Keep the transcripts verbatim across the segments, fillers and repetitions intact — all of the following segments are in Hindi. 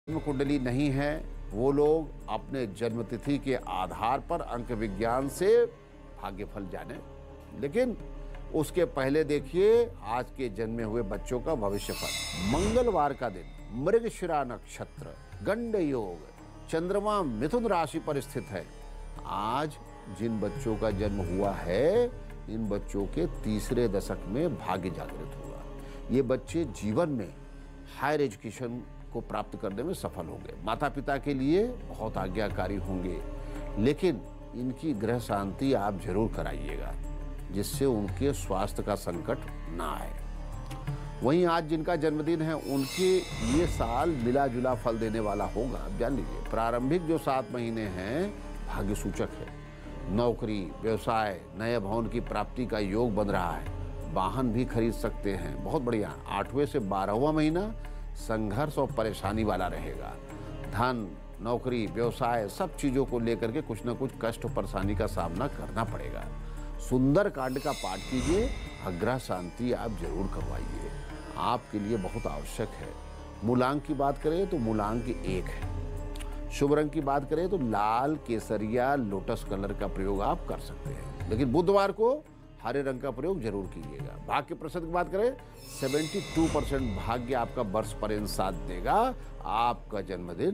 जन्म कुंडली नहीं है वो लोग अपने जन्मतिथि के आधार पर अंक विज्ञान से भाग्यफल जाने, लेकिन उसके पहले देखिए आज के जन्मे हुए बच्चों का भविष्यफल। मंगलवार का दिन, मृगशिरा नक्षत्र, गंड योग, चंद्रमा मिथुन राशि पर स्थित है। आज जिन बच्चों का जन्म हुआ है इन बच्चों के तीसरे दशक में भाग्य जागृत होगा। ये बच्चे जीवन में हायर एजुकेशन को प्राप्त करने में सफल होंगे, माता पिता के लिए बहुत आज्ञाकारी होंगे, लेकिन इनकी ग्रह शांति आप जरूर कराइएगा जिससे उनके स्वास्थ्य का संकट ना आए। वहीं आज जिनका जन्मदिन है उनके ये साल मिला जुला फल देने वाला होगा। आप जान लीजिए, प्रारंभिक जो सात महीने हैं भाग्य सूचक है। नौकरी, व्यवसाय, नए भवन की प्राप्ति का योग बन रहा है, वाहन भी खरीद सकते हैं, बहुत बढ़िया। आठवें से बारहवां महीना संघर्ष और परेशानी वाला रहेगा। धन, नौकरी, व्यवसाय सब चीज़ों को लेकर के कुछ न कुछ कष्ट और परेशानी का सामना करना पड़ेगा। सुंदर कांड का पाठ कीजिए, ग्रह शांति आप जरूर करवाइए, आपके लिए बहुत आवश्यक है। मूलांक की बात करें तो मूलांक एक है। शुभ रंग की बात करें तो लाल, केसरिया, लोटस कलर का प्रयोग आप कर सकते हैं, लेकिन बुधवार को हरे रंग का प्रयोग जरूर कीजिएगा। भाग्य के प्रतिशत की बात करें, बहत्तर परसेंट भाग्य आपका वर्ष पर्यंत साथ देगा। आपका जन्मदिन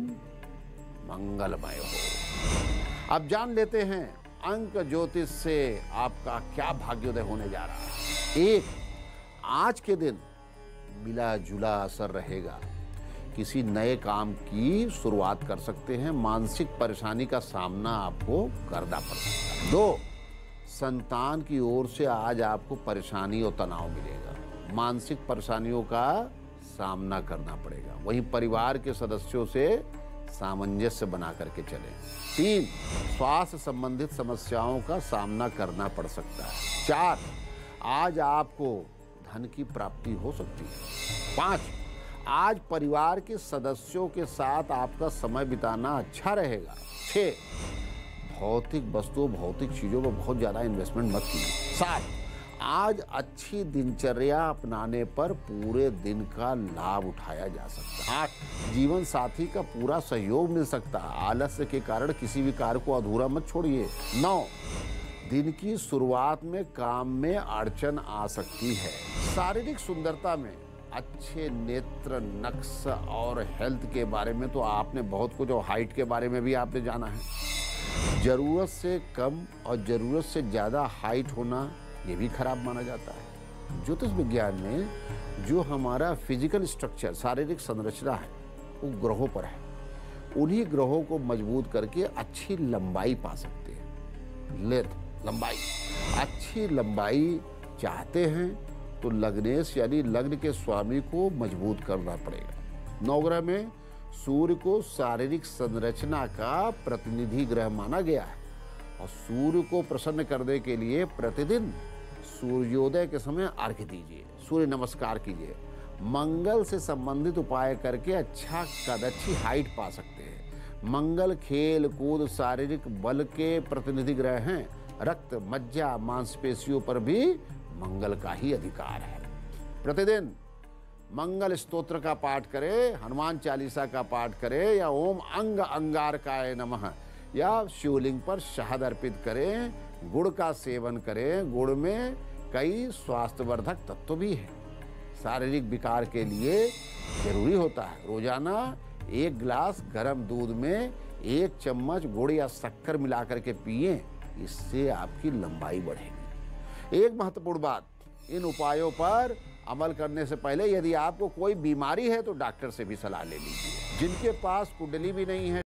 मंगलमय हो। अब जान लेते हैं अंक ज्योतिष से आपका क्या भाग्योदय होने जा रहा है। एक, आज के दिन मिला जुला असर रहेगा। किसी नए काम की शुरुआत कर सकते हैं, मानसिक परेशानी का सामना आपको करना पड़ सकता है। दो, संतान की ओर से आज आपको परेशानी और तनाव मिलेगा, मानसिक परेशानियों का सामना करना पड़ेगा। वहीं परिवार के सदस्यों से सामंजस्य बना करके चलें। तीन, स्वास्थ्य संबंधित समस्याओं का सामना करना पड़ सकता है। चार, आज आपको धन की प्राप्ति हो सकती है। पाँच, आज परिवार के सदस्यों के साथ आपका समय बिताना अच्छा रहेगा। छः, भौतिक वस्तुओं, भौतिक चीज़ों पर बहुत ज़्यादा इन्वेस्टमेंट मत कीजिए। सात, आज अच्छी दिनचर्या अपनाने पर पूरे दिन का लाभ उठाया जा सकता है। आठ, जीवन साथी का पूरा सहयोग मिल सकता है, आलस्य के कारण किसी भी कार्य को अधूरा मत छोड़िए। नौ, दिन की शुरुआत में काम में अड़चन आ सकती है। शारीरिक सुंदरता में अच्छे नेत्र, नक्श और हेल्थ के बारे में तो आपने बहुत कुछ, और हाइट के बारे में भी आपने जाना है। जरूरत से कम और जरूरत से ज़्यादा हाइट होना ये भी खराब माना जाता है। ज्योतिष विज्ञान में जो हमारा फिजिकल स्ट्रक्चर, शारीरिक संरचना है वो ग्रहों पर है। उन्हीं ग्रहों को मजबूत करके अच्छी लंबाई पा सकते हैं। लेंथ, लंबाई, अच्छी लंबाई चाहते हैं तो लग्नेश यानी लग्न के स्वामी को मजबूत करना पड़ेगा। नवग्रह में सूर्य को शारीरिक संरचना का प्रतिनिधि ग्रह माना गया है और सूर्य को प्रसन्न करने के लिए प्रतिदिन सूर्योदय के समय अर्घ्य दीजिए, सूर्य नमस्कार कीजिए। मंगल से संबंधित उपाय करके अच्छा कद, अच्छी हाइट पा सकते हैं। मंगल खेल कूद, शारीरिक बल के प्रतिनिधि ग्रह हैं। रक्त, मज्जा, मांसपेशियों पर भी मंगल का ही अधिकार है। प्रतिदिन मंगल स्तोत्र का पाठ करें, हनुमान चालीसा का पाठ करें, या ओम अंग अंगारकाय नमः, या शिवलिंग पर शहद अर्पित करें। गुड़ का सेवन करें, गुड़ में कई स्वास्थ्यवर्धक तत्व भी हैं, शारीरिक विकार के लिए जरूरी होता है। रोजाना एक गिलास गर्म दूध में एक चम्मच गुड़ या शक्कर मिलाकर के पिएं, इससे आपकी लंबाई बढ़ेगी। एक महत्वपूर्ण बात, इन उपायों पर अमल करने से पहले यदि आपको कोई बीमारी है तो डॉक्टर से भी सलाह ले लीजिए। जिनके पास कुंडली भी नहीं है